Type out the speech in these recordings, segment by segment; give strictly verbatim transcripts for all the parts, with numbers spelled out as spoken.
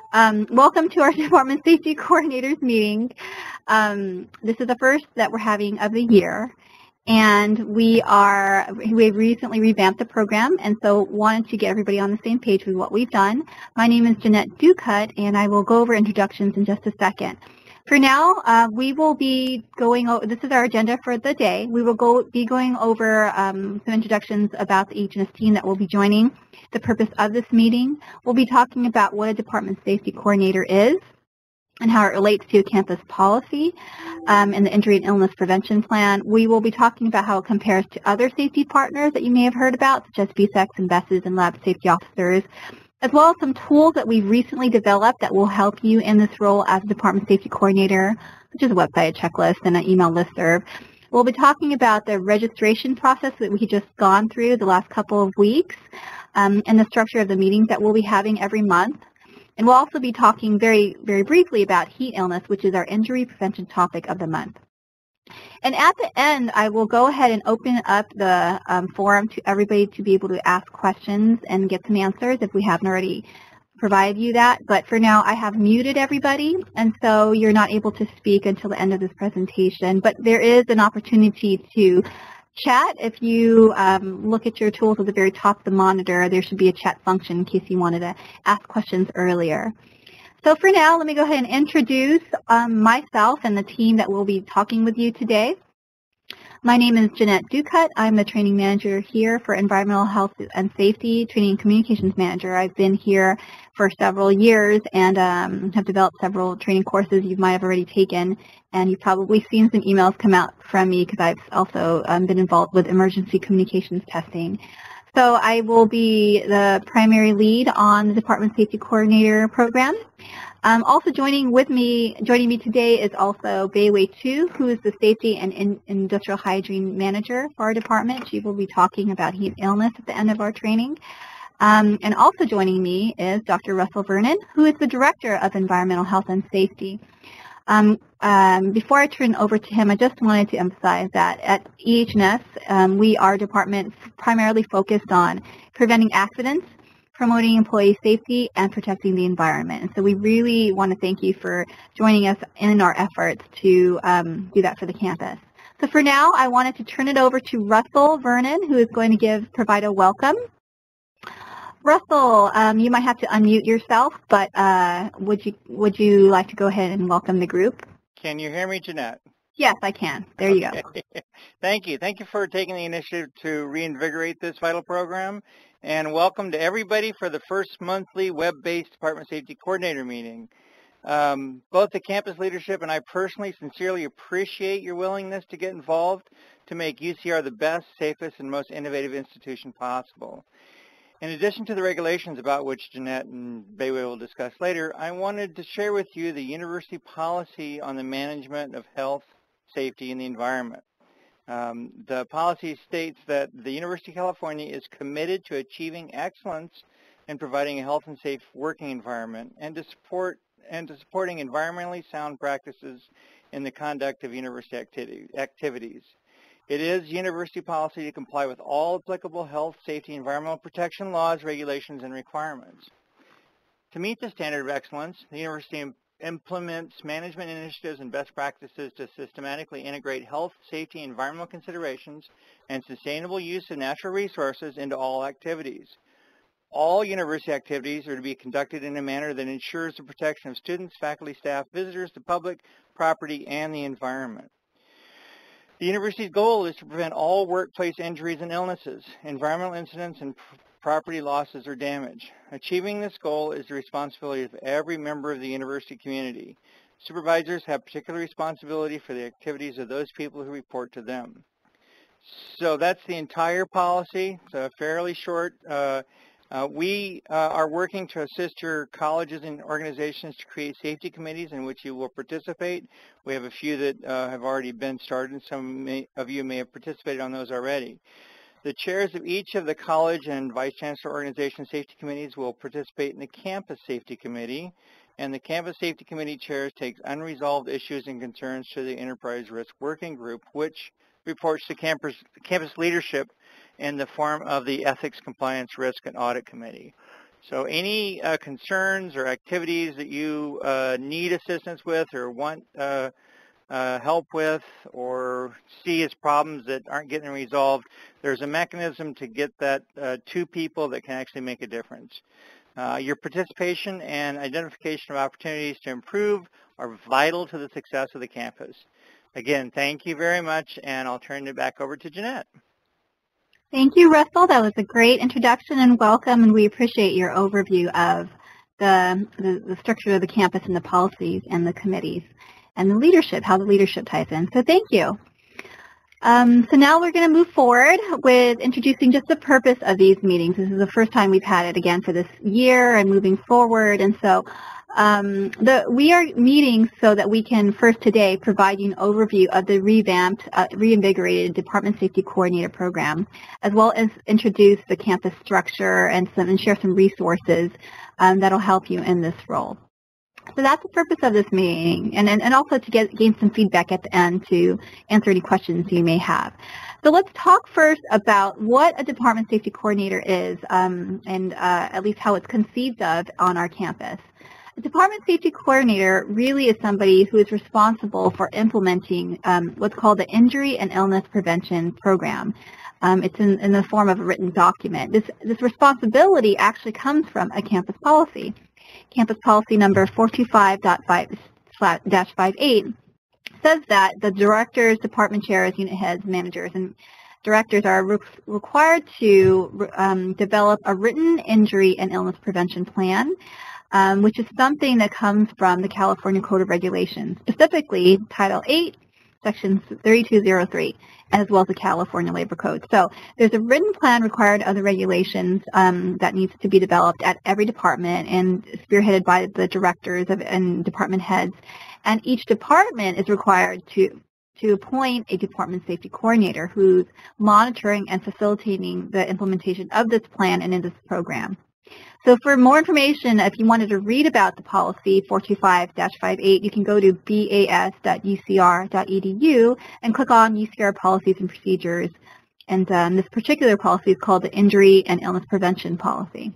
Um, welcome to our Department Safety Coordinators meeting. Um, this is the first that we're having of the year, and we are we've recently revamped the program, and so wanted to get everybody on the same page with what we've done. My name is Jeanette Ducut, and I will go over introductions in just a second. For now, uh, we will be going over, this is our agenda for the day. We will go be going over um, some introductions about the H N S team that will be joining, the purpose of this meeting. We'll be talking about what a Department Safety Coordinator is and how it relates to campus policy um, and the Injury and Illness Prevention Plan. We will be talking about how it compares to other safety partners that you may have heard about, such as B S E Cs and B E Ss and lab safety officers, as well as some tools that we've recently developed that will help you in this role as a Department Safety Coordinator, such as a website, a checklist, and an email listserv. We'll be talking about the registration process that we just gone through the last couple of weeks um, and the structure of the meetings that we'll be having every month. And we'll also be talking very, very briefly about heat illness, which is our injury prevention topic of the month. And at the end, I will go ahead and open up the um, forum to everybody to be able to ask questions and get some answers if we haven't already provided you that. But for now, I have muted everybody, and so you're not able to speak until the end of this presentation. But there is an opportunity to chat. If you um, look at your tools at the very top of the monitor, there should be a chat function in case you wanted to ask questions earlier. So for now, let me go ahead and introduce um, myself and the team that will be talking with you today. My name is Jeanette Ducut. I'm the training manager here for Environmental Health and Safety, Training and Communications Manager. I've been here for several years and um, have developed several training courses you might have already taken, and you've probably seen some emails come out from me because I've also um, been involved with emergency communications testing. So I will be the primary lead on the Department Safety Coordinator program. Um, also joining with me, joining me today is also Bayway Tu, who is the Safety and in Industrial Hygiene Manager for our department. She will be talking about heat illness at the end of our training. Um, and also joining me is Doctor Russell Vernon, who is the Director of Environmental Health and Safety. Um, um, before I turn over to him, I just wanted to emphasize that at E H N S, um, we are a department primarily focused on preventing accidents, promoting employee safety, and protecting the environment. And so we really want to thank you for joining us in our efforts to um, do that for the campus. So for now, I wanted to turn it over to Russell Vernon, who is going to give provide a welcome. Russell, um, you might have to unmute yourself, but uh, would you would you like to go ahead and welcome the group? Can you hear me, Jeanette? Yes, I can. There you okay. go. Thank you. Thank you for taking the initiative to reinvigorate this vital program, and welcome to everybody for the first monthly web-based Department Safety Coordinator meeting. Um, both the campus leadership and I personally sincerely appreciate your willingness to get involved to make U C R the best, safest, and most innovative institution possible. In addition to the regulations about which Jeanette and Bayway will discuss later, I wanted to share with you the university policy on the management of health, safety, and the environment. Um, the policy states that the University of California is committed to achieving excellence in providing a health and safe working environment and to support and to supporting environmentally sound practices in the conduct of university activity, activities. It is university policy to comply with all applicable health, safety, environmental protection laws, regulations, and requirements. To meet the standard of excellence, the university implements management initiatives and best practices to systematically integrate health, safety, environmental considerations, and sustainable use of natural resources into all activities. All university activities are to be conducted in a manner that ensures the protection of students, faculty, staff, visitors, the public, property, and the environment. The university's goal is to prevent all workplace injuries and illnesses, environmental incidents, and property losses or damage. Achieving this goal is the responsibility of every member of the university community. Supervisors have particular responsibility for the activities of those people who report to them. So that's the entire policy. It's a fairly short. Uh, uh, we uh, are working to assist your colleges and organizations to create safety committees in which you will participate. We have a few that uh, have already been started, and some may, of you may have participated on those already. The chairs of each of the college and vice chancellor organization safety committees will participate in the campus safety committee, and the campus safety committee chairs takes unresolved issues and concerns to the enterprise risk working group, which reports to campus, campus leadership in the form of the ethics, compliance, risk, and audit committee. So any uh, concerns or activities that you uh, need assistance with or want uh, uh, help with or see as problems that aren't getting resolved, there's a mechanism to get that uh, to people that can actually make a difference. Uh, your participation and identification of opportunities to improve are vital to the success of the campus. Again, thank you very much, and I'll turn it back over to Jeanette. Thank you, Russell. That was a great introduction and welcome, and we appreciate your overview of the, the, the structure of the campus and the policies and the committees and the leadership, how the leadership ties in. So thank you. Um, so now we're going to move forward with introducing just the purpose of these meetings. This is the first time we've had it again for this year and moving forward. And so um, the, we are meeting so that we can first today provide you an overview of the revamped, uh, reinvigorated Department Safety Coordinator program, as well as introduce the campus structure and, some, and share some resources um, that will help you in this role. So that's the purpose of this meeting, and, and, and also to get, gain some feedback at the end to answer any questions you may have. So let's talk first about what a Department Safety Coordinator is, um, and uh, at least how it's conceived of on our campus. A Department Safety Coordinator really is somebody who is responsible for implementing um, what's called the Injury and Illness Prevention Program. Um, it's in, in the form of a written document. This, this responsibility actually comes from a campus policy. Campus policy number four two five point five dash fifty-eight says that the directors, department chairs, unit heads, managers, and directors are re required to um, develop a written injury and illness prevention plan, um, which is something that comes from the California Code of Regulations, specifically Title eight, Section thirty-two oh three, as well as the California Labor Code. So there's a written plan required of the regulations um, that needs to be developed at every department and spearheaded by the directors of, and department heads. And each department is required to, to appoint a department safety coordinator who's monitoring and facilitating the implementation of this plan and in this program. So for more information, if you wanted to read about the policy four two five dash fifty-eight, you can go to b a s dot u c r dot e d u and click on U C R Policies and Procedures. And um, this particular policy is called the Injury and Illness Prevention Policy.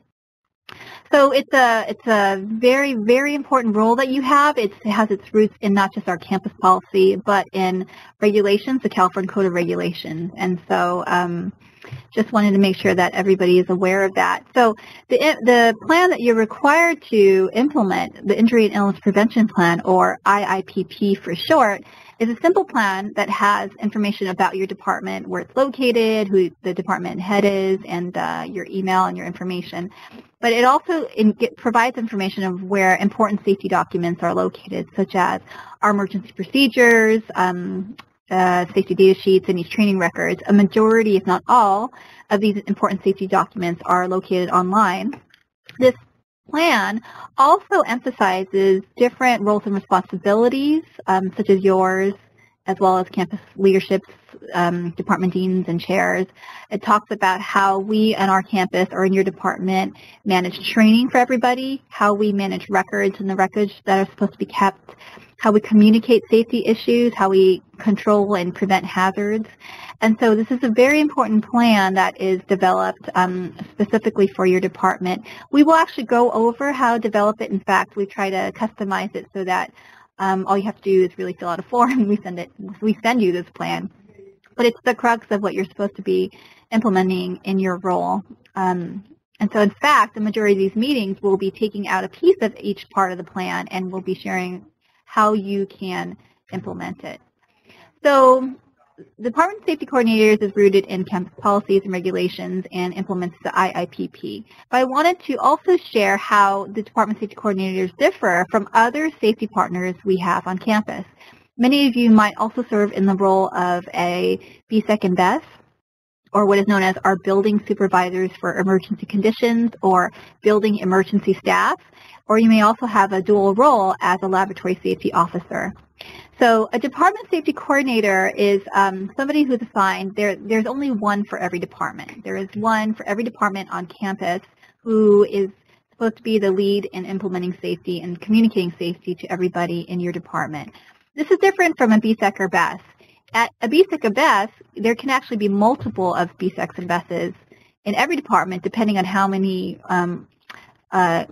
So it's a, it's a very, very important role that you have. It's, it has its roots in not just our campus policy, but in regulations, the California Code of Regulations. And so um, just wanted to make sure that everybody is aware of that. So the, the plan that you're required to implement, the Injury and Illness Prevention Plan, or I I P P for short, is a simple plan that has information about your department, where it's located, who the department head is, and uh, your email and your information. But it also in, get, provides information of where important safety documents are located, such as our emergency procedures, um, uh, safety data sheets, and these training records. A majority, if not all, of these important safety documents are located online. This plan also emphasizes different roles and responsibilities, um, such as yours, as well as campus leadership's um, department deans and chairs. It talks about how we on our campus or in your department manage training for everybody, how we manage records and the records that are supposed to be kept, how we communicate safety issues, how we control and prevent hazards. And so this is a very important plan that is developed um, specifically for your department. We will actually go over how to develop it. In fact, we try to customize it so that um, all you have to do is really fill out a form and we send it. We send you this plan. But it's the crux of what you're supposed to be implementing in your role. Um, and so, in fact, the majority of these meetings will be taking out a piece of each part of the plan and we'll be sharing how you can implement it. So the Department of Safety Coordinators is rooted in campus policies and regulations and implements the I I P P. But I wanted to also share how the Department of Safety Coordinators differ from other safety partners we have on campus. Many of you might also serve in the role of a B SEC and B E S, or what is known as our building supervisors for emergency conditions or building emergency staff, or you may also have a dual role as a laboratory safety officer. So a department safety coordinator is um, somebody who's assigned, there, there's only one for every department. There is one for every department on campus who is supposed to be the lead in implementing safety and communicating safety to everybody in your department. This is different from a B SEC or B E S. At a B SEC or B E S, there can actually be multiple of B SECs and B E Ss in every department depending on how many um, uh,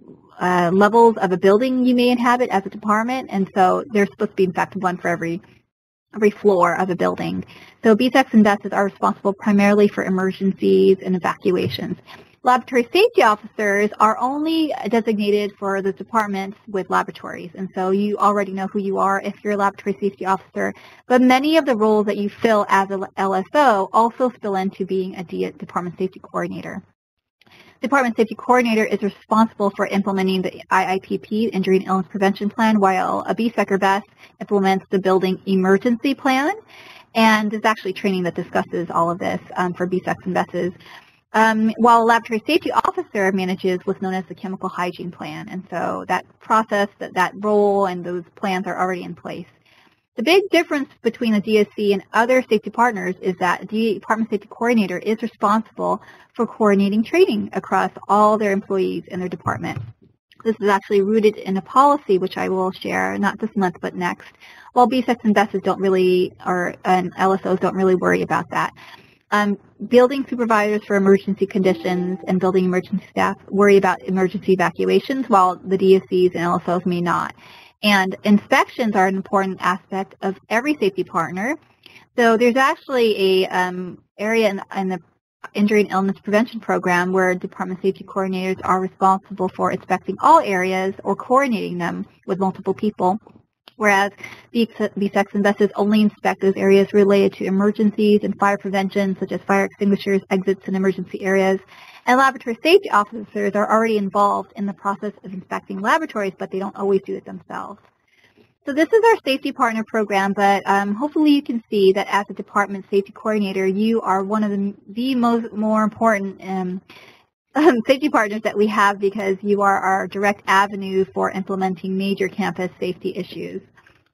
uh, levels of a building you may inhabit as a department, and so there's supposed to be, in fact, one for every every floor of a building. So B SECs and B E Ss are responsible primarily for emergencies and evacuations. Laboratory safety officers are only designated for the departments with laboratories, and so you already know who you are if you're a laboratory safety officer, but many of the roles that you fill as a L S O also spill into being a department safety coordinator. Department Safety Coordinator is responsible for implementing the I I P P, Injury and Illness Prevention Plan, while a B SEC or B E S implements the Building Emergency Plan, and there's actually training that discusses all of this um, for B SECs and B E Ss. Um, while a laboratory safety officer manages what's known as the chemical hygiene plan, and so that process, that, that role, and those plans are already in place. The big difference between the D S C and other safety partners is that the Department Safety Coordinator is responsible for coordinating training across all their employees in their department. This is actually rooted in a policy, which I will share not this month but next. While B SECs and B E Ss don't really, or and L S Os don't really worry about that. Um, building supervisors for emergency conditions and building emergency staff worry about emergency evacuations, while the D S Cs and L S Os may not. And inspections are an important aspect of every safety partner. So there's actually a um, area in, in the Injury and Illness Prevention Program where Department Safety Coordinators are responsible for inspecting all areas or coordinating them with multiple people, whereas B SECs and B E Ss only inspect those areas related to emergencies and fire prevention, such as fire extinguishers, exits, and emergency areas. And laboratory safety officers are already involved in the process of inspecting laboratories, but they don't always do it themselves. So this is our safety partner program, but um, hopefully you can see that as a department safety coordinator, you are one of the, the most more important um, um, safety partners that we have, because you are our direct avenue for implementing major campus safety issues.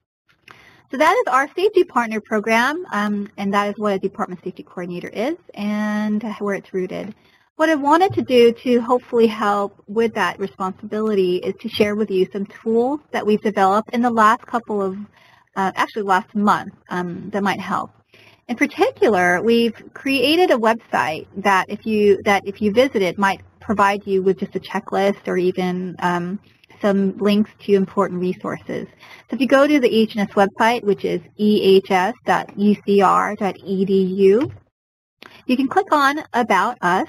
So that is our safety partner program, um, and that is what a department safety coordinator is and where it's rooted. What I wanted to do to hopefully help with that responsibility is to share with you some tools that we've developed in the last couple of, uh, actually last month, um, that might help. In particular, we've created a website that if you that if you visit it might provide you with just a checklist or even um, some links to important resources. So if you go to the E H S website, which is e h s dot u c r dot e d u, you can click on About Us.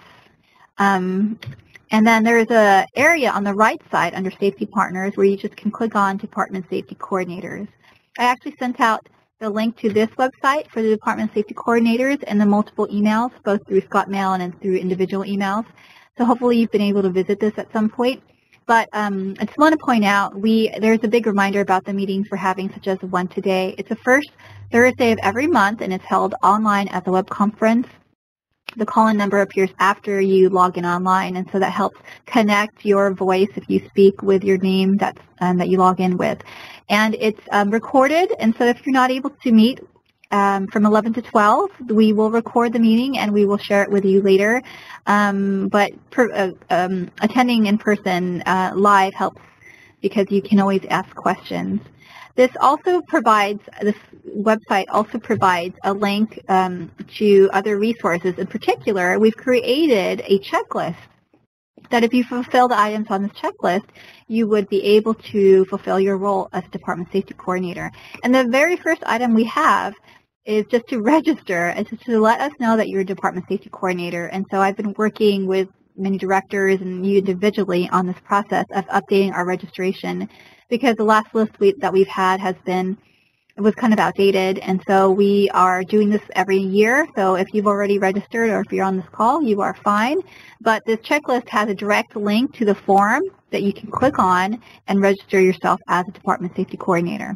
Um, and then there's an area on the right side under Safety Partners where you just can click on Department Safety Coordinators. I actually sent out the link to this website for the Department Safety Coordinators and the multiple emails, both through ScotMail and through individual emails. So hopefully you've been able to visit this at some point. But um, I just want to point out, we there's a big reminder about the meetings we're having, such as the one today. It's the first Thursday of every month, and it's held online as a web conference. The call-in number appears after you log in online, and so that helps connect your voice if you speak with your name that's, um, that you log in with. And it's um, recorded, and so if you're not able to meet um, from eleven to twelve, we will record the meeting and we will share it with you later. Um, but per, uh, um, attending in person uh, live helps because you can always ask questions. This also provides, this website also provides a link um, to other resources. In particular, we've created a checklist that if you fulfill the items on this checklist, you would be able to fulfill your role as Department Safety Coordinator. And the very first item we have is just to register, and just to let us know that you're a Department Safety Coordinator. And so I've been working with many directors and you individually on this process of updating our registration, because the last list we, that we've had has been, it was kind of outdated, and so we are doing this every year. So if you've already registered or if you're on this call, you are fine. But this checklist has a direct link to the form that you can click on and register yourself as a Department Safety Coordinator.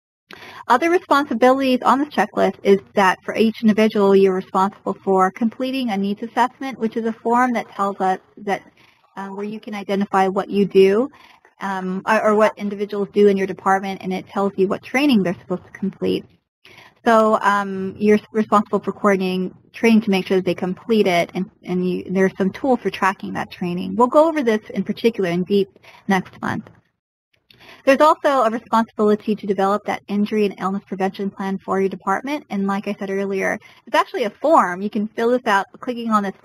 Other responsibilities on this checklist is that for each individual, you're responsible for completing a needs assessment, which is a form that tells us that uh, where you can identify what you do um, or, or what individuals do in your department, and it tells you what training they're supposed to complete. So um, you're responsible for coordinating training to make sure that they complete it, and, and you, there's some tools for tracking that training. We'll go over this in particular in deep next month. There's also a responsibility to develop that injury and illness prevention plan for your department. And like I said earlier, it's actually a form. You can fill this out clicking on this link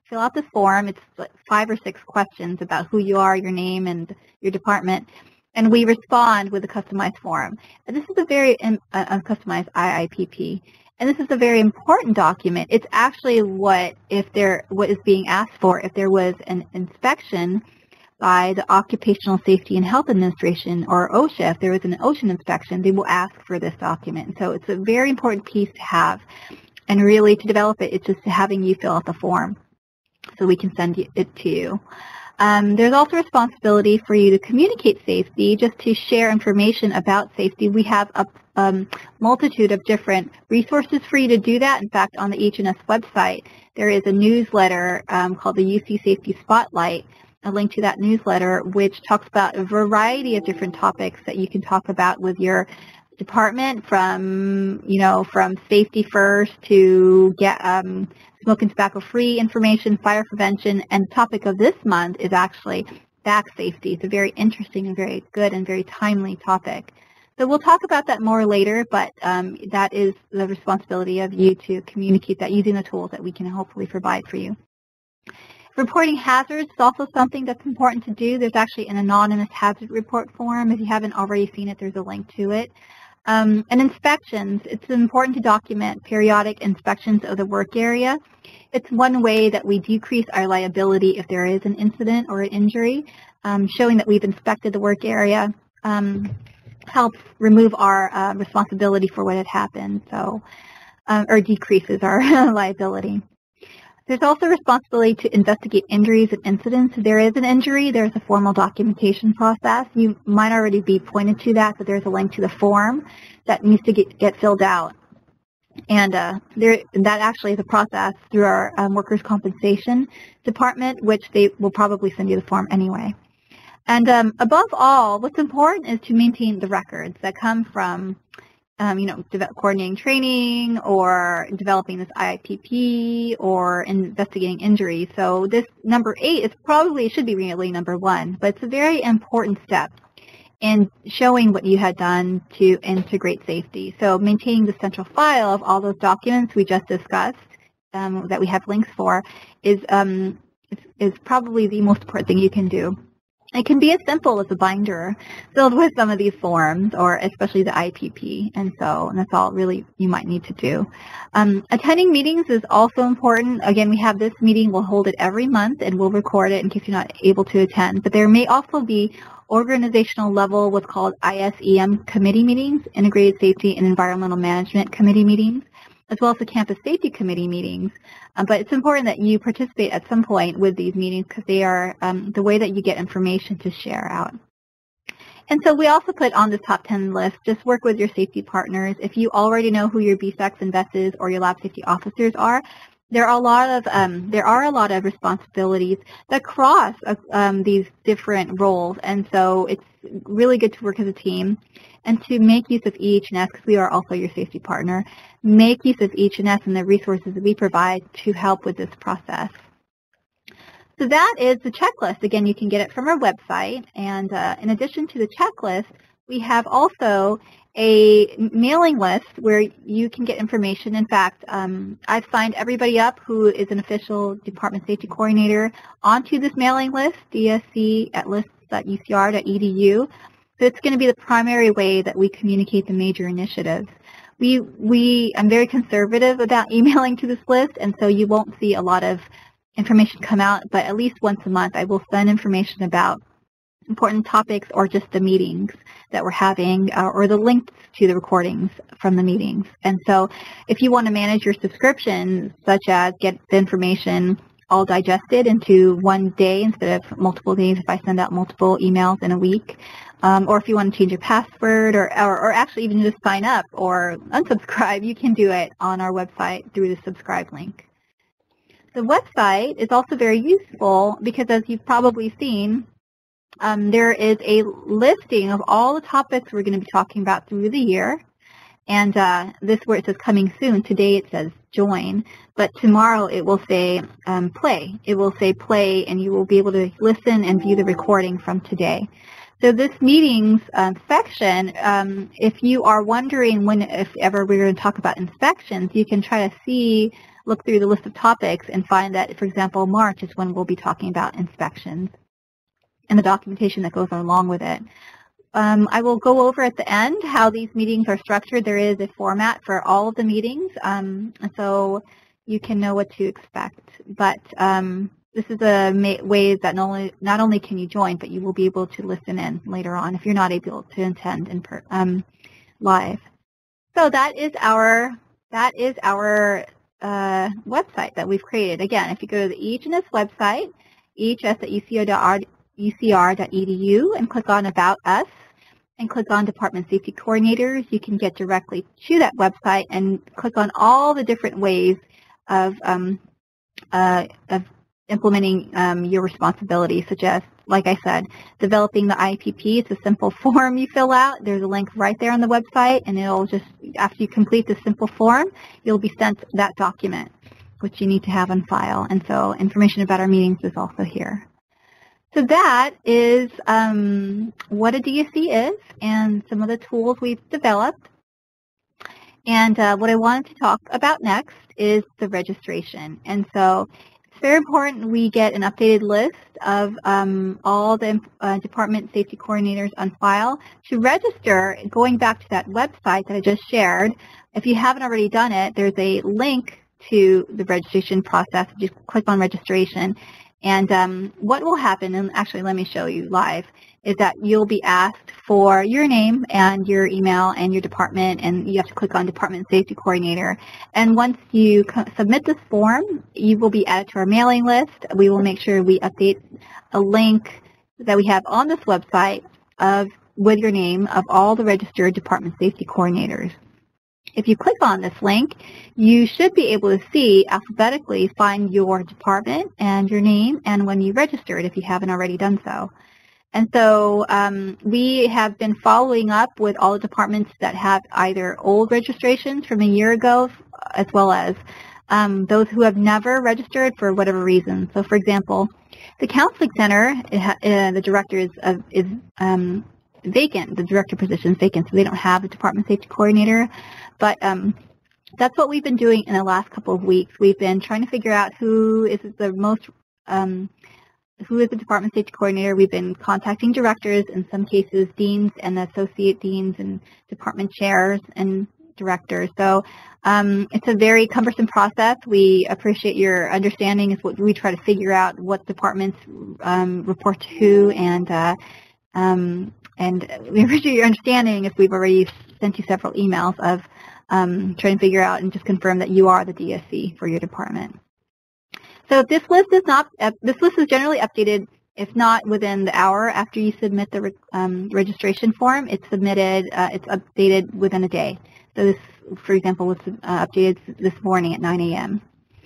fill out this form. It's like five or six questions about who you are, your name, and your department. And we respond with a customized form. And this is a very um, uh, customized I I P P. And this is a very important document. It's actually what if there what is being asked for if there was an inspection by the Occupational Safety and Health Administration, or OSHA. If there was an OSHA inspection, they will ask for this document. So it's a very important piece to have. And really, to develop it, it's just having you fill out the form so we can send it to you. Um, there's also responsibility for you to communicate safety, just to share information about safety. We have a um, multitude of different resources for you to do that. In fact, on the H N S website, there is a newsletter um, called the U C Safety Spotlight, a link to that newsletter, which talks about a variety of different topics that you can talk about with your department, from, you know, from safety first to get um, smoke and tobacco free information, fire prevention, and the topic of this month is actually back safety. It's a very interesting and very good and very timely topic. So we'll talk about that more later, but um, that is the responsibility of you to communicate that using the tools that we can hopefully provide for you. Reporting hazards is also something that's important to do. There's actually an anonymous hazard report form. If you haven't already seen it, there's a link to it. Um, and inspections, it's important to document periodic inspections of the work area. It's one way that we decrease our liability if there is an incident or an injury. Um, showing that we've inspected the work area um, helps remove our uh, responsibility for what had happened, so um, or decreases our liability. There's also responsibility to investigate injuries and incidents. If there is an injury, there's a formal documentation process. You might already be pointed to that, but there's a link to the form that needs to get, get filled out. And uh, there, that actually is a process through our um, workers' compensation department, which they will probably send you the form anyway. And um, above all, what's important is to maintain the records that come from Um, you know, coordinating training or developing this I I P P or investigating injuries. So this number eight is probably, it should be really number one, but it's a very important step in showing what you had done to integrate safety. So maintaining the central file of all those documents we just discussed um, that we have links for is, um, is, is probably the most important thing you can do. It can be as simple as a binder filled with some of these forms, or especially the I I P P, and so and that's all really you might need to do. Um, attending meetings is also important. Again, we have this meeting. We'll hold it every month, and we'll record it in case you're not able to attend. But there may also be organizational level, what's called I S E M committee meetings, Integrated Safety and Environmental Management Committee meetings, as well as the Campus Safety Committee meetings. Um, but it's important that you participate at some point with these meetings because they are um, the way that you get information to share out. And so we also put on the top ten list, just work with your safety partners. If you already know who your B SACs and V E Ss or your lab safety officers are, there are a lot of um, there are a lot of responsibilities that cross uh, um, these different roles, and so it's really good to work as a team and to make use of E H and S, because we are also your safety partner. Make use of E H and S and the resources that we provide to help with this process. So that is the checklist. Again, you can get it from our website, and uh, in addition to the checklist, we have also a mailing list where you can get information. In fact, um, I've signed everybody up who is an official Department Safety Coordinator onto this mailing list, D S C at lists dot U C R dot E D U. So it's going to be the primary way that we communicate the major initiatives. We, we, I'm very conservative about emailing to this list, and so you won't see a lot of information come out, but at least once a month I will send information about important topics or just the meetings that we're having, uh, or the links to the recordings from the meetings. And so if you want to manage your subscription, such as get the information all digested into one day instead of multiple days if I send out multiple emails in a week, um, or if you want to change your password, or, or, or actually even just sign up or unsubscribe, you can do it on our website through the subscribe link. The website is also very useful because, as you've probably seen, um, there is a listing of all the topics we're going to be talking about through the year. And uh, this where it says coming soon, today it says join, but tomorrow it will say um, play. It will say play, and you will be able to listen and view the recording from today. So this meetings um, section, um, if you are wondering when, if ever we're going to talk about inspections, you can try to see look through the list of topics and find that, for example, March is when we'll be talking about inspections and the documentation that goes along with it. Um, I will go over at the end how these meetings are structured. There is a format for all of the meetings, um, so you can know what to expect. But um, this is a way that not only, not only can you join, but you will be able to listen in later on if you're not able to attend in per, um, live. So that is our that is our uh, website that we've created. Again, if you go to the E H S website, E H S dot U C R dot E D U, and click on About Us, and click on Department Safety Coordinators, you can get directly to that website and click on all the different ways of um, uh, of implementing um, your responsibilities, such as, like I said, developing the I P P. It's a simple form you fill out. There's a link right there on the website, and it'll just, after you complete this simple form, you'll be sent that document, which you need to have on file. And so information about our meetings is also here. So that is um, what a D S C is and some of the tools we've developed. And uh, what I wanted to talk about next is the registration. And so it's very important we get an updated list of um, all the uh, department safety coordinators on file. To register, going back to that website that I just shared, if you haven't already done it, there's a link to the registration process. Just click on registration. And um, what will happen, and actually let me show you live, is that you'll be asked for your name and your email and your department, and you have to click on Department Safety Coordinator. And once you submit this form, you will be added to our mailing list. We will make sure we update a link that we have on this website of with your name of all the registered Department Safety Coordinators. If you click on this link, you should be able to see alphabetically find your department and your name and when you registered if you haven't already done so. And so um, we have been following up with all the departments that have either old registrations from a year ago as well as um, those who have never registered for whatever reason. So for example, the counseling center, it ha uh, the director is, uh, is um, vacant, the director position is vacant, so they don't have a department safety coordinator. But um, that's what we've been doing in the last couple of weeks. We've been trying to figure out who is the most, um, who is the department safety coordinator. We've been contacting directors, in some cases deans and associate deans and department chairs and directors. So um, it's a very cumbersome process. We appreciate your understanding as what we try to figure out what departments um, report to who, and uh, um, and we appreciate your understanding as we've already sent you several emails of um, trying to figure out and just confirm that you are the D S C for your department. So this list is not, uh, this list is generally updated, if not within the hour after you submit the um, registration form. It's submitted, uh, it's updated within a day. So this, for example, was uh, updated this morning at nine A M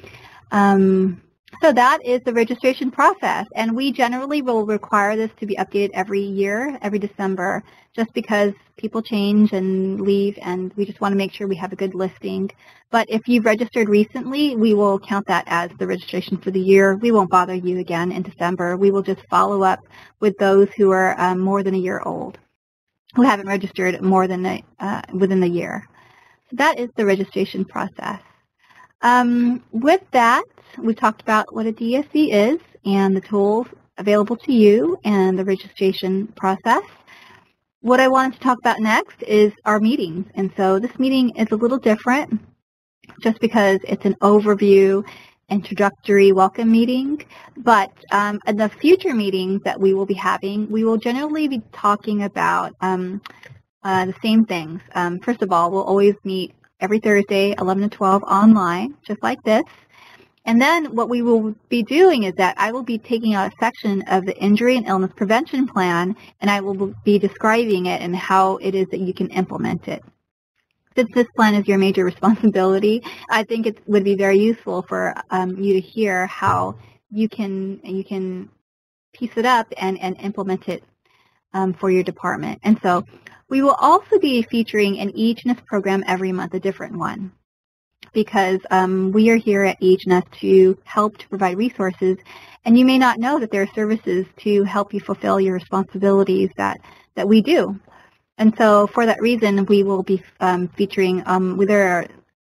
Um, So that is the registration process, and we generally will require this to be updated every year, every December, just because people change and leave, and we just want to make sure we have a good listing. But if you've registered recently, we will count that as the registration for the year. We won't bother you again in December. We will just follow up with those who are um, more than a year old, who haven't registered more than a, uh, within the year. So that is the registration process. Um, with that, we talked about what a D S C is and the tools available to you and the registration process. What I wanted to talk about next is our meetings. And so this meeting is a little different just because it's an overview, introductory welcome meeting. But um, in the future meetings that we will be having, we will generally be talking about um, uh, the same things. Um, first of all, we'll always meet every Thursday, eleven to twelve online, just like this. And then what we will be doing is that I will be taking out a section of the Injury and Illness Prevention Plan, and I will be describing it and how it is that you can implement it. Since this plan is your major responsibility, I think it would be very useful for um, you to hear how you can you can piece it up and, and implement it um, for your department. And so we will also be featuring an E H N S program every month, a different one, because um, we are here at E H N S to help to provide resources, and you may not know that there are services to help you fulfill your responsibilities that, that we do. And so for that reason, we will be um, featuring, um, there are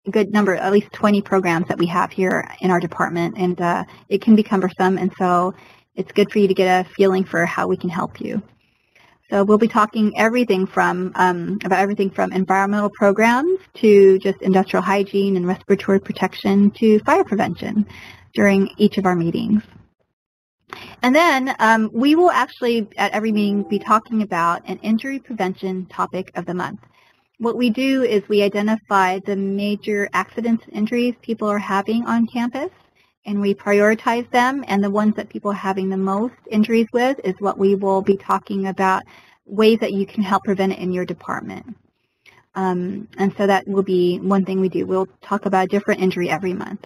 a good number, at least twenty programs that we have here in our department, and uh, it can be cumbersome, and so it's good for you to get a feeling for how we can help you. So we'll be talking everything from um, about everything from environmental programs to just industrial hygiene and respiratory protection to fire prevention during each of our meetings. And then um, we will actually at every meeting be talking about an injury prevention topic of the month. What we do is we identify the major accidents and injuries people are having on campus, and we prioritize them, and the ones that people are having the most injuries with is what we will be talking about, ways that you can help prevent it in your department. Um, and so that will be one thing we do. We'll talk about a different injury every month.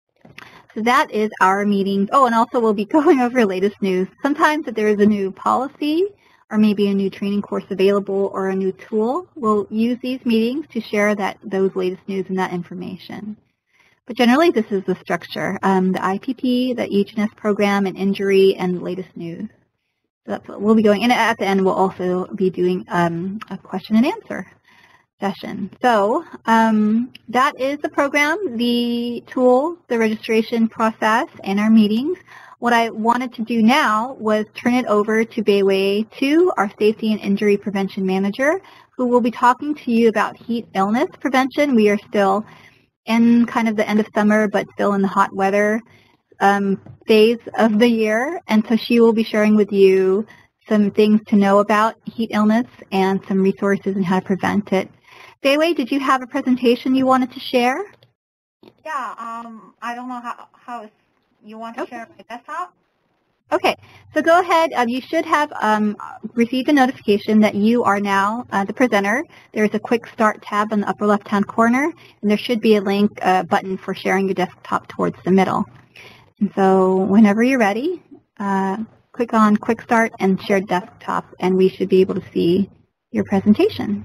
So that is our meeting. Oh, and also we'll be going over latest news. Sometimes if there is a new policy or maybe a new training course available or a new tool, we'll use these meetings to share that those latest news and that information. But generally, this is the structure, um, the I P P, the E H and S program, and injury, and latest news. So that's what we'll be going. And at the end, we'll also be doing um, a question and answer session. So um, that is the program, the tool, the registration process, and our meetings. What I wanted to do now was turn it over to Bayway Tu, our Safety and Injury Prevention Manager, who will be talking to you about heat illness prevention. We are still in kind of the end of summer, but still in the hot weather um, phase of the year. And so she will be sharing with you some things to know about heat illness and some resources and how to prevent it. Bayway, did you have a presentation you wanted to share? Yeah, um, I don't know how, how it's, you want to okay. share my desktop? Okay, so go ahead. Um, you should have um, received a notification that you are now uh, the presenter. There's a quick start tab in the upper left-hand corner, and there should be a link uh, button for sharing your desktop towards the middle. And so whenever you're ready, uh, click on quick start and share desktop, and we should be able to see your presentation.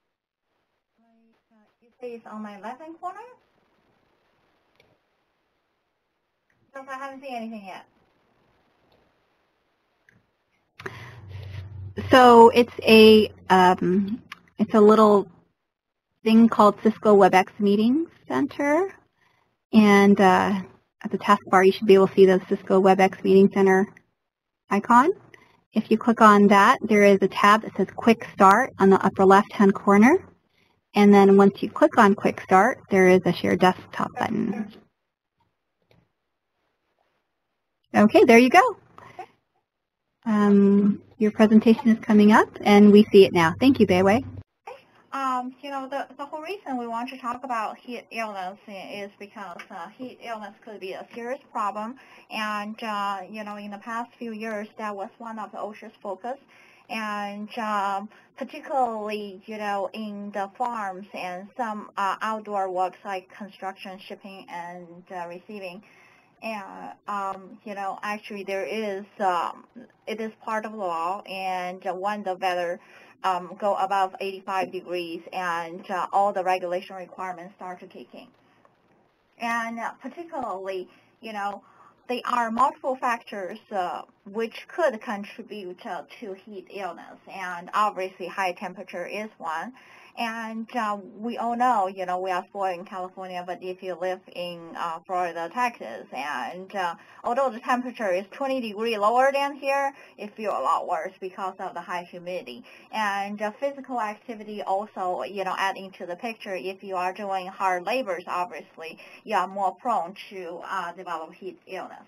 You say it's on my left-hand corner? Because I haven't seen anything yet. So it's a um, it's a little thing called Cisco WebEx Meeting Center, and uh, at the taskbar you should be able to see the Cisco WebEx Meeting Center icon. If you click on that, there is a tab that says Quick Start on the upper left-hand corner, and then once you click on Quick Start, there is a Share Desktop button. Okay, there you go. Um, your presentation is coming up, and we see it now. Thank you, Bayway. Um, you know, the, the whole reason we want to talk about heat illness is because uh, heat illness could be a serious problem, and, uh, you know, in the past few years, that was one of the OSHA's focus, and um, particularly, you know, in the farms and some uh, outdoor works like construction, shipping, and uh, receiving. And, um, you know, actually there is, um, it is part of the law, and uh, when the weather um, go above eighty-five degrees and uh, all the regulation requirements start to kick in. And uh, particularly, you know, there are multiple factors uh, which could contribute uh, to heat illness, and obviously high temperature is one. And uh, we all know, you know, we are spoiled in California, but if you live in uh, Florida, Texas, and uh, although the temperature is twenty degrees lower than here, it feels a lot worse because of the high humidity. And uh, physical activity also, you know, add into the picture. If you are doing hard labors, obviously, you are more prone to uh, develop heat illness.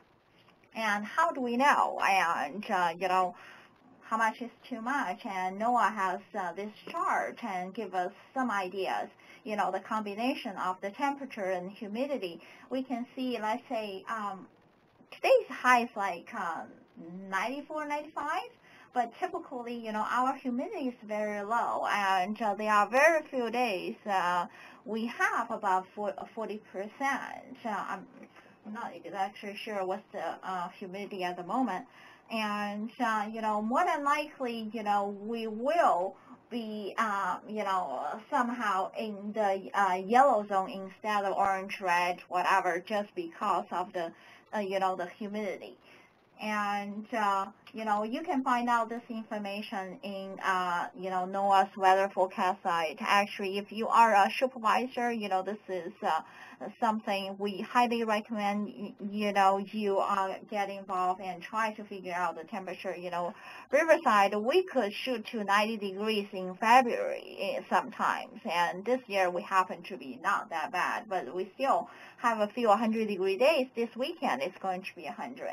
And how do we know? And, uh, you know, how much is too much? And NOAA has uh, this chart and give us some ideas, you know, the combination of the temperature and humidity. We can see, let's say, um, today's high is like uh, ninety-four, ninety-five, but typically, you know, our humidity is very low, and uh, there are very few days uh, we have about forty percent. Uh, I'm not exactly sure what's the uh, humidity at the moment. And, uh, you know, more than likely, you know, we will be, uh, you know, somehow in the uh, yellow zone instead of orange, red, whatever, just because of the, uh, you know, the humidity. And, uh, you know, you can find out this information in, uh, you know, NOAA's weather forecast site. Actually, if you are a supervisor, you know, this is uh, something we highly recommend, you know, you uh, get involved and try to figure out the temperature. You know, Riverside, we could shoot to ninety degrees in February sometimes. And this year we happen to be not that bad, but we still have a few one hundred degree days. This weekend it's going to be one hundred.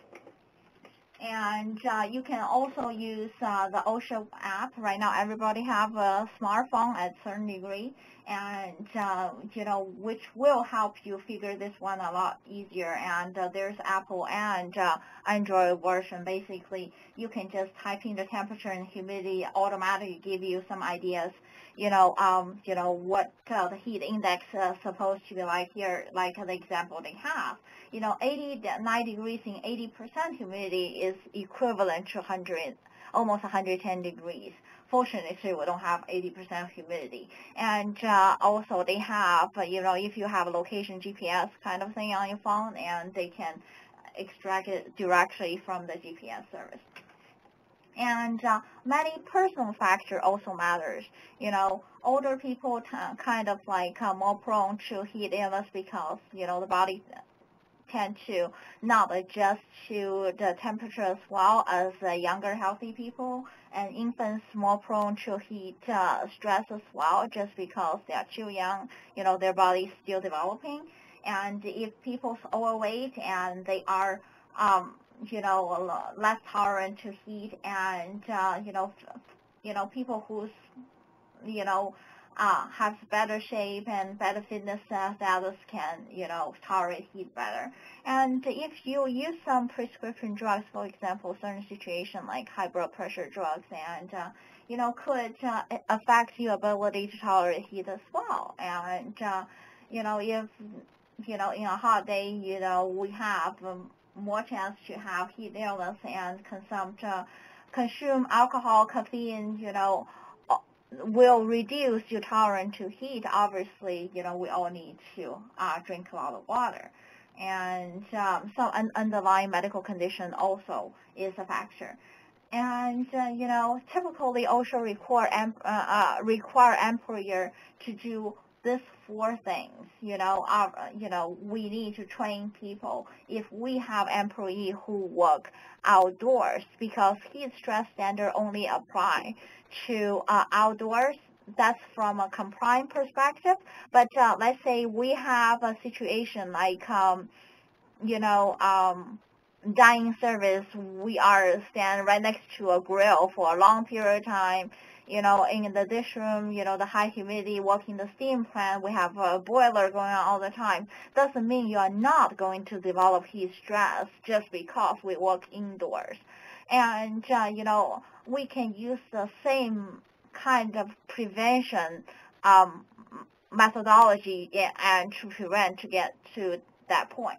And uh, you can also use uh, the OSHA app. Right now, everybody have a smartphone at a certain degree, and uh, you know, which will help you figure this one a lot easier. And uh, there's Apple and uh, Android version. Basically, you can just type in the temperature and humidity, automatically give you some ideas. You know, um, you know what uh, the heat index is uh, supposed to be like here, like the example they have. You know, eighty, ninety degrees in eighty percent humidity is equivalent to one hundred, almost one hundred ten degrees. Fortunately, we don't have eighty percent humidity. And uh, also they have, uh, you know, if you have a location G P S kind of thing on your phone, and they can extract it directly from the G P S service. And uh, many personal factor also matters. You know, older people t kind of like uh, more prone to heat illness because, you know, the body tend to not adjust to the temperature as well as uh, younger healthy people, and infants more prone to heat uh, stress as well just because they are too young, you know, their body's still developing. And if people's overweight and they are, um, you know, less tolerant to heat, and, uh, you know, you know, people who's, you know, Uh, have better shape and better fitness uh, status can, you know, tolerate heat better. And if you use some prescription drugs, for example, certain situation like high blood pressure drugs, and, uh, you know, could uh, affect your ability to tolerate heat as well. And, uh, you know, if, you know, in a hot day, you know, we have um, more chance to have heat illness and consume, uh, consume alcohol, caffeine, you know, will reduce your tolerance to heat. Obviously, you know, we all need to uh, drink a lot of water. And um, some un underlying medical condition also is a factor. And, uh, you know, typically OSHA require, uh, uh, require employer to do these four things. You know, our, you know, we need to train people if we have employees who work outdoors, because heat stress standard only apply to uh, outdoors. That's from a compliance perspective. But uh, let's say we have a situation like, um, you know, um, dining service, we are standing right next to a grill for a long period of time. You know, in the dish room, you know, the high humidity, working the steam plant, we have a boiler going on all the time. Doesn't mean you are not going to develop heat stress just because we work indoors. And, uh, you know, we can use the same kind of prevention um, methodology and to prevent to get to that point.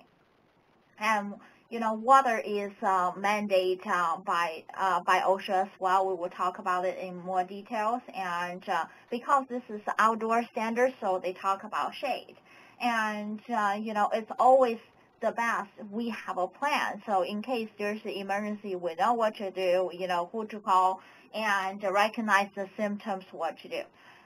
And, you know, water is uh, mandated uh, by uh, by OSHA as well. We will talk about it in more details. And uh, because this is outdoor standard, so they talk about shade. And, uh, you know, it's always the best we have a plan. So in case there's an emergency, we know what to do, you know, who to call, and recognize the symptoms, what to do.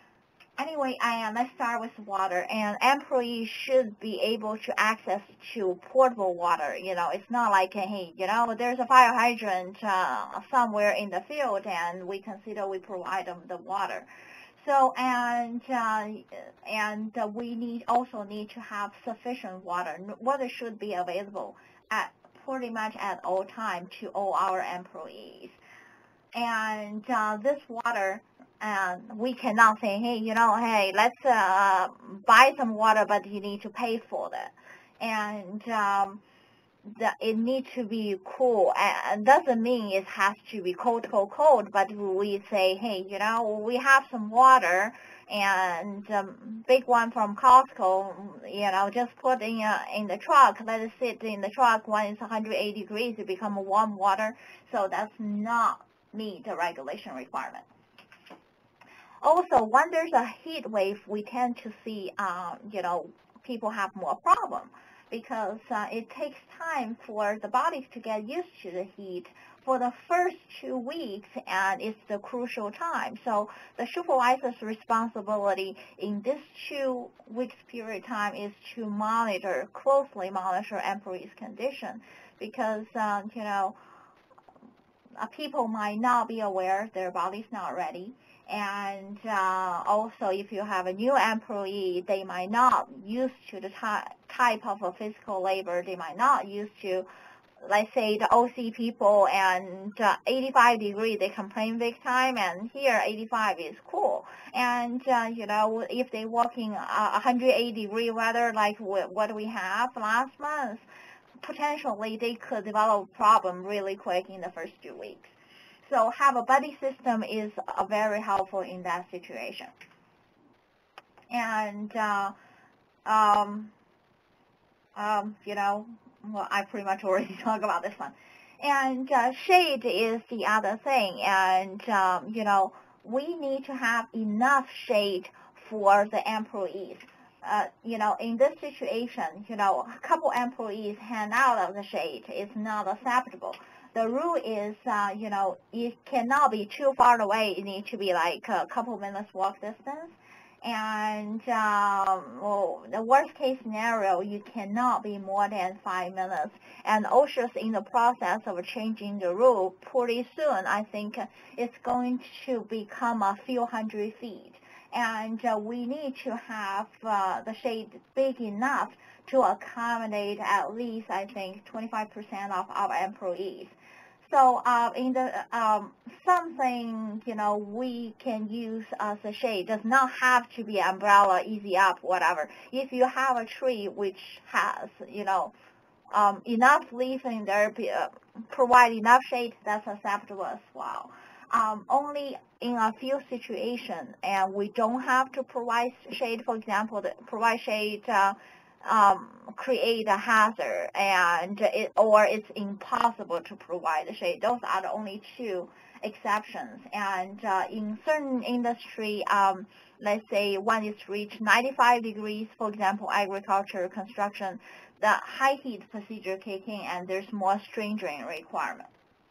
Anyway, and let's start with water. And employees should be able to access to portable water. You know, it's not like, hey, you know, there's a fire hydrant uh, somewhere in the field, and we consider we provide them the water. So, and uh, and uh, we need also need to have sufficient water. Water should be available at pretty much at all time to all our employees. And uh, this water, and we cannot say, hey, you know, hey, let's uh, buy some water, but you need to pay for that. And um, the, it needs to be cool. And doesn't mean it has to be cold, cold, cold, but we say, hey, you know, we have some water, and um, big one from Costco, you know, just put in uh, in the truck, let it sit in the truck. When it's one hundred eighty degrees, it becomes warm water. So that's not meet the regulation requirement. Also, when there's a heat wave, we tend to see, uh, you know, people have more problem. because uh, it takes time for the bodies to get used to the heat for the first two weeks, and it's the crucial time. So the supervisor's responsibility in this two weeks period time is to monitor, closely monitor employees' condition, because, um, you know, uh, people might not be aware their body's not ready. And uh, also, if you have a new employee, they might not used to the ty- type of a physical labor. They might not used to, let's say, the O C people, and uh, eighty-five degrees, they complain big time, and here eighty-five is cool. And, uh, you know, if they working uh, one hundred eighty degree weather like what we have last month, potentially they could develop a problem really quick in the first two weeks. So have a buddy system is uh, very helpful in that situation. And, uh, um, um, you know, well, I pretty much already talked about this one. And uh, shade is the other thing. And, um, you know, we need to have enough shade for the employees. Uh, you know, in this situation, you know, a couple employees hang out of the shade is not acceptable. The rule is, uh, you know, it cannot be too far away. It needs to be like a couple minutes walk distance. And um, well, the worst case scenario, you cannot be more than five minutes. And OSHA's in the process of changing the rule. Pretty soon, I think it's going to become a few hundred feet. And uh, we need to have uh, the shade big enough to accommodate at least, I think, twenty-five percent of our employees. So uh, in the um, something, you know, we can use as a shade. Does not have to be umbrella, easy up, whatever. If you have a tree which has, you know, um, enough leaves in there, uh, provide enough shade, that's acceptable as well. Um, only in a few situations, and we don't have to provide shade. For example, the provide shade uh, um, create a hazard, and it, or it's impossible to provide the shade. Those are the only two exceptions. And uh, in certain industry, um, let's say when it's reached ninety-five degrees, for example, agriculture, construction, the high heat procedure kick in, and there's more stringent requirement.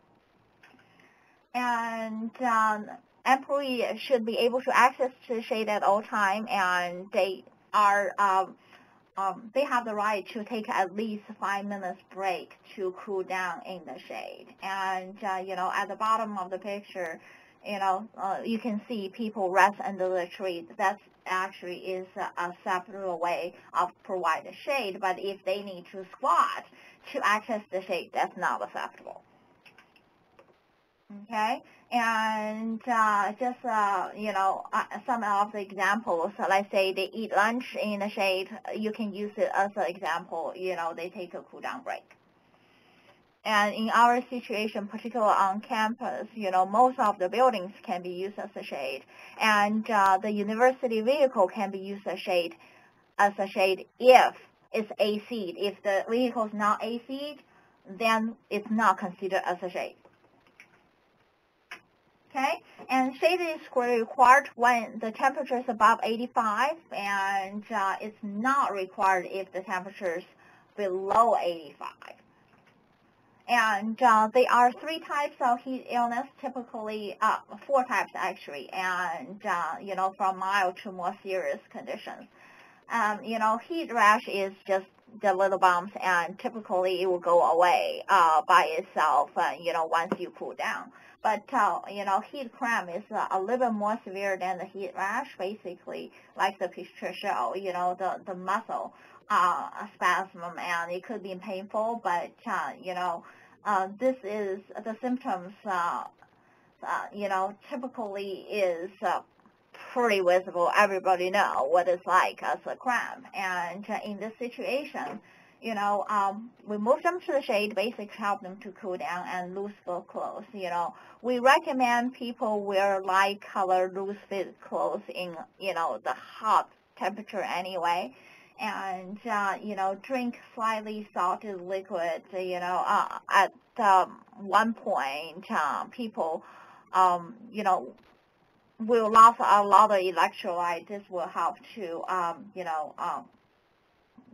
And um, employees should be able to access to shade at all time, and they are um, um, they have the right to take at least five minutes break to cool down in the shade. And uh, you know, at the bottom of the picture, you know, uh, you can see people rest under the tree. That's actually is a, a separate way of providing shade. But if they need to squat to access the shade, that's not acceptable. Okay, and uh, just, uh, you know, uh, some of the examples, uh, let's say they eat lunch in the shade, you can use it as an example, you know, they take a cool down break. And in our situation, particularly on campus, you know, most of the buildings can be used as a shade, and uh, the university vehicle can be used as shade, as a shade if it's A C'd. If the vehicle is not A C'd, then it's not considered as a shade. Okay, and shade is required when the temperature is above eighty-five, and uh, it's not required if the temperature is below eighty-five. And uh, there are three types of heat illness, typically uh, four types actually, and uh, you know, from mild to more serious conditions. Um, you know, heat rash is just the little bumps, and typically it will go away uh, by itself, uh, you know, once you cool down. But, uh, you know, heat cramp is uh, a little bit more severe than the heat rash, basically, like the picture show, you know, the, the muscle uh, spasm, and it could be painful, but, uh, you know, uh, this is the symptoms, uh, uh, you know, typically is uh, pretty visible. Everybody know what it's like as a cramp. And uh, in this situation, you know, um, we move them to the shade, basically help them to cool down and loose fit clothes. You know, we recommend people wear light color loose fit clothes in, you know, the hot temperature anyway. And, uh, you know, drink slightly salted liquid. You know, uh, at um, one point, uh, people, um, you know, will lose a lot of electrolytes. This will help to, um, you know, um,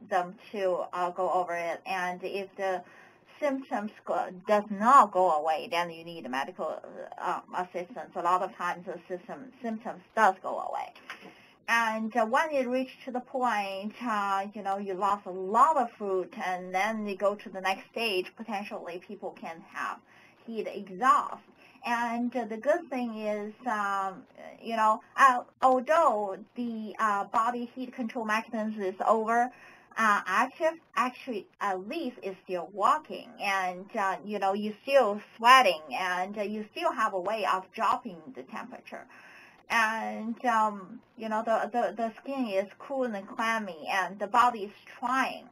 them to uh, go over it. And if the symptoms go, does not go away, then you need medical uh, assistance. A lot of times the system, symptoms does go away. And uh, when it reaches to the point, uh, you know, you lost a lot of fruit, and then you go to the next stage, potentially people can have heat exhaust. And uh, the good thing is, um, you know, uh, although the uh, body heat control mechanism is over, uh, active, actually at least is still working. And, uh, you know, you're still sweating, and uh, you still have a way of dropping the temperature. And, um, you know, the, the, the skin is cool and clammy, and the body is trying.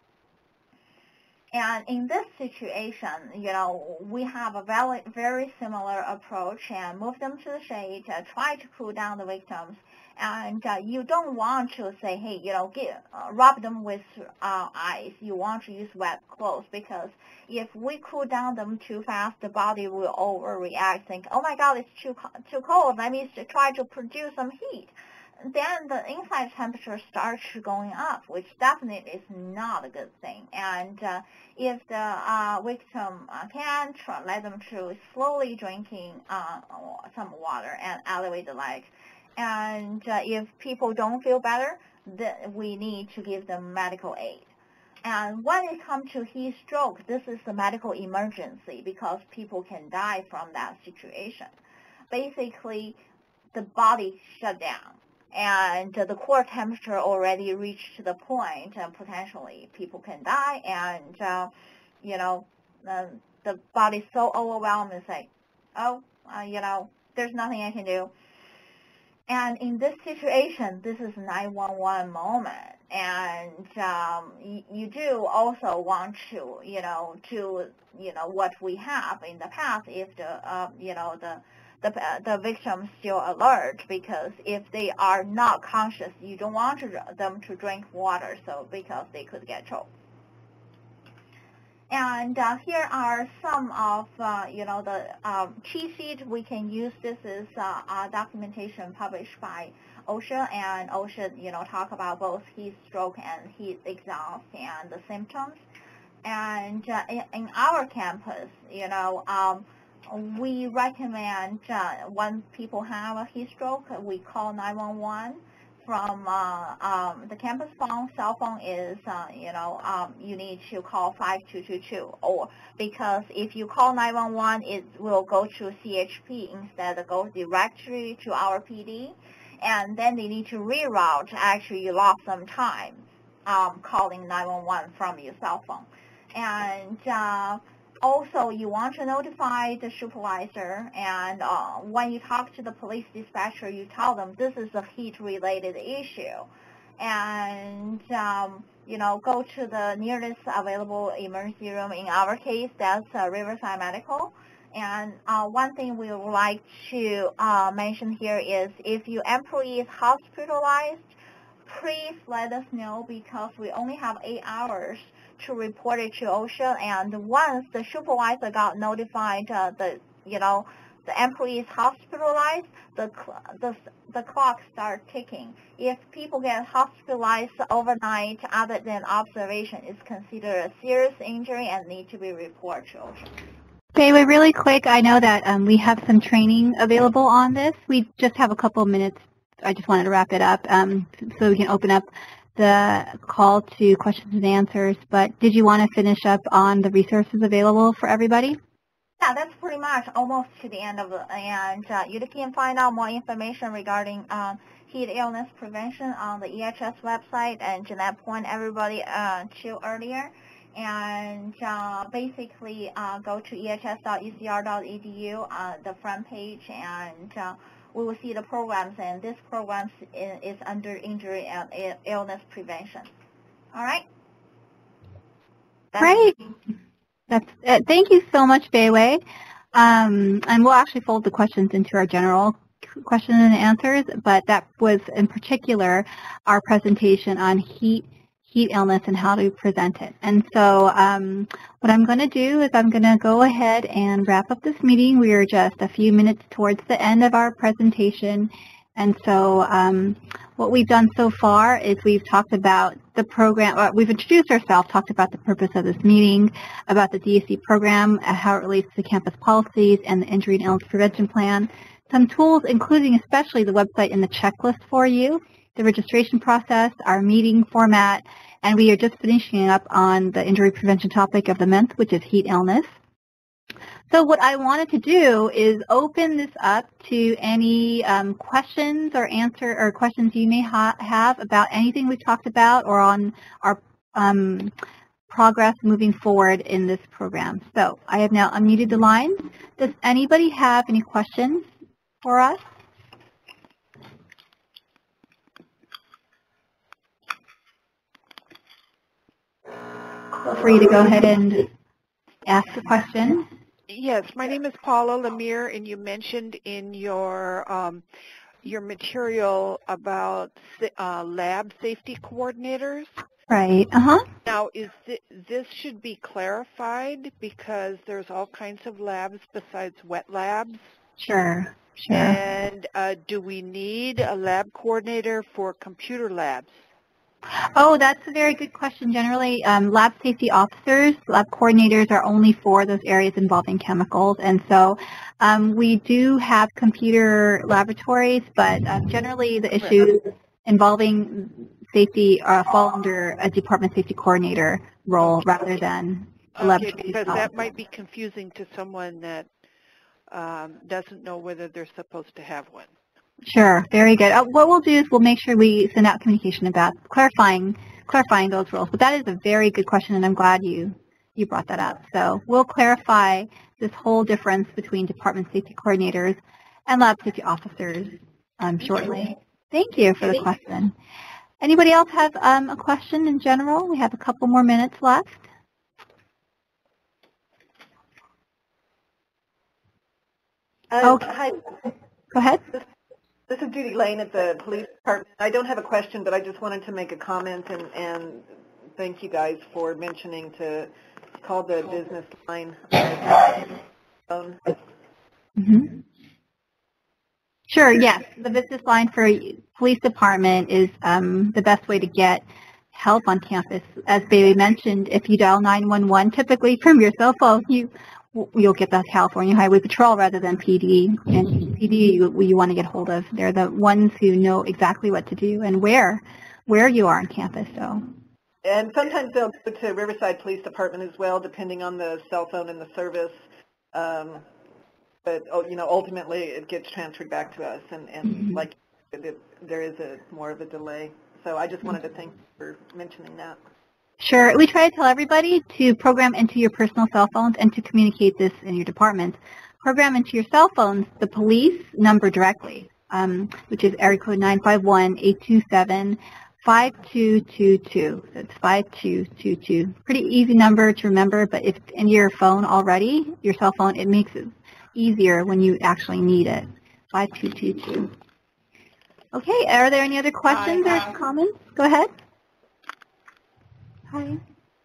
And in this situation, you know, we have a very, very similar approach, and move them to the shade, uh, try to cool down the victims. And uh, you don't want to say, hey, you know, get, uh, rub them with uh, ice. You want to use wet clothes, because if we cool down them too fast, the body will overreact, think, oh my God, it's too too cold. Let me try to produce some heat. Then the inside temperature starts going up, which definitely is not a good thing. And uh, if the uh, victim uh, can, try, let them to slowly drinking uh, some water and elevate the leg. And uh, if people don't feel better, then we need to give them medical aid. And when it comes to heat stroke, this is a medical emergency, because people can die from that situation. Basically, the body shut down, and uh, the core temperature already reached the point, and potentially people can die. And uh, you know, uh, the body's so overwhelmed, it's like, oh, uh, you know, there's nothing I can do. And in this situation, this is a nine one one moment, and um, you, you do also want to, you know, to, you know, what we have in the past, if the, uh, you know, the, the, the victim still alert, because if they are not conscious, you don't want to, them to drink water, so because they could get choked. And uh, here are some of, uh, you know, the um, cheat sheet we can use. This is uh, uh, documentation published by OSHA, and OSHA, you know, talk about both heat stroke and heat exhaust and the symptoms. And uh, in, in our campus, you know, um, we recommend uh, when people have a heat stroke, we call nine one one. From uh, um, the campus phone, cell phone is, uh, you know, um, you need to call five two two two, or because if you call nine one one, it will go to C H P instead of go directly to our P D, and then they need to reroute. Actually, you lost some time um, calling nine one one from your cell phone. And uh, also, you want to notify the supervisor, and uh, when you talk to the police dispatcher, you tell them this is a heat-related issue. And, um, you know, go to the nearest available emergency room. In our case, that's uh, Riverside Medical. And uh, one thing we would like to uh, mention here is if your employee is hospitalized, please let us know, because we only have eight hours to report it to OSHA, and once the supervisor got notified, uh, the you know the employee is hospitalized, the the the clock starts ticking. If people get hospitalized overnight, other than observation, is considered a serious injury and need to be reported to OSHA. Bayway, really quick, I know that um, we have some training available on this. We just have a couple of minutes. I just wanted to wrap it up um, so we can open up the call to questions and answers, but did you want to finish up on the resources available for everybody? Yeah, that's pretty much almost to the end of it. And uh, you can find out more information regarding um, heat illness prevention on the E H S website, and Jeanette pointed everybody uh, to earlier. And uh, basically uh, go to E H S dot E C R dot E D U, uh, the front page, and uh, we will see the programs, and this program is under injury and illness prevention. All right? That's Great. That's it. Thank you so much, Bayway. Um, and we'll actually fold the questions into our general question and answers, but that was in particular our presentation on heat heat illness and how to present it. And so um, what I'm going to do is I'm going to go ahead and wrap up this meeting. We are just a few minutes towards the end of our presentation, And so um, what we've done so far is we've talked about the program, uh, we've introduced ourselves, talked about the purpose of this meeting, about the D S C program, uh, how it relates to campus policies and the Injury and Illness Prevention Plan, some tools including especially the website and the checklist for you, the registration process, our meeting format, and we are just finishing up on the injury prevention topic of the month, which is heat illness. So what I wanted to do is open this up to any um, questions or answer or questions you may ha have about anything we've talked about or on our um, progress moving forward in this program. So I have now unmuted the line. Does anybody have any questions for us? Feel free to go ahead and ask a question. Yes, my name is Paula Lemire, and you mentioned in your um, your material about uh, lab safety coordinators. Right. Uh huh. Now, is th this should be clarified because there's all kinds of labs besides wet labs. Sure. Sure. And uh, do we need a lab coordinator for computer labs? Oh, that's a very good question. Generally, um, lab safety officers, lab coordinators are only for those areas involving chemicals. And so um, we do have computer laboratories, but uh, generally the issues involving safety uh, fall under a department safety coordinator role rather than a laboratory. Okay, because that might be confusing to someone that um, doesn't know whether they're supposed to have one. Sure, very good. Uh, what we'll do is we'll make sure we send out communication about clarifying clarifying those roles. But that is a very good question, and I'm glad you you brought that up. So we'll clarify this whole difference between department safety coordinators and lab safety officers um, shortly. Thank you for the question. Anybody else have um, a question in general? We have a couple more minutes left. Uh, okay. Hi. Go ahead. This is Judy Lane at the police department. I don't have a question, but I just wanted to make a comment and, and thank you guys for mentioning to call the business line. Mm-hmm. Sure, yes. The business line for police department is um, the best way to get help on campus. As Bailey mentioned, if you dial nine one one, typically from your cell phone, you you'll get the California Highway Patrol rather than P D. And P D you, you want to get hold of. They're the ones who know exactly what to do and where where you are on campus. So. And sometimes they'll go to Riverside Police Department as well, depending on the cell phone and the service. Um, but you know, ultimately it gets transferred back to us, and, and mm-hmm. like it, there is a more of a delay. So I just wanted to thank you for mentioning that. Sure. We try to tell everybody to program into your personal cell phones and to communicate this in your department. Program into your cell phones the police number directly, um, which is area code nine five one, eight two seven, five two two two. So it's five two two two. Pretty easy number to remember, but if it's in your phone already, your cell phone, it makes it easier when you actually need it. five two two two. Okay. Are there any other questions or comments? Go ahead. Hi.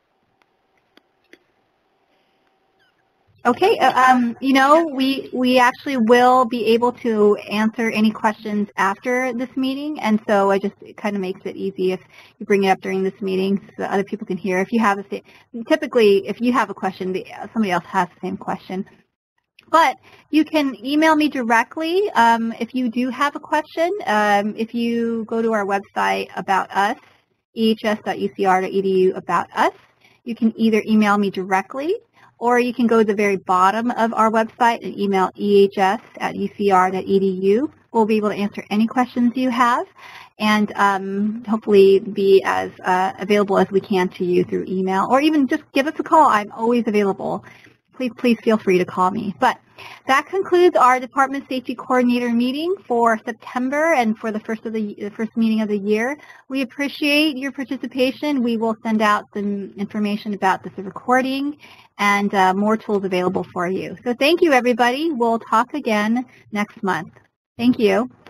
Okay, um, you know, we we actually will be able to answer any questions after this meeting, and so I just it kind of makes it easy if you bring it up during this meeting so that other people can hear. If you have a typically, if you have a question, somebody else has the same question. But you can email me directly um, if you do have a question. Um, if you go to our website about us. E H S dot U C R dot E D U about us. You can either email me directly or you can go to the very bottom of our website and email E H S at U C R dot E D U. We'll be able to answer any questions you have and um, hopefully be as uh, available as we can to you through email or even just give us a call. I'm always available. Please, please feel free to call me. But that concludes our Department Safety Coordinator meeting for September and for the first of the, the first meeting of the year. We appreciate your participation. We will send out some information about this recording and uh, more tools available for you. So thank you, everybody. We'll talk again next month. Thank you.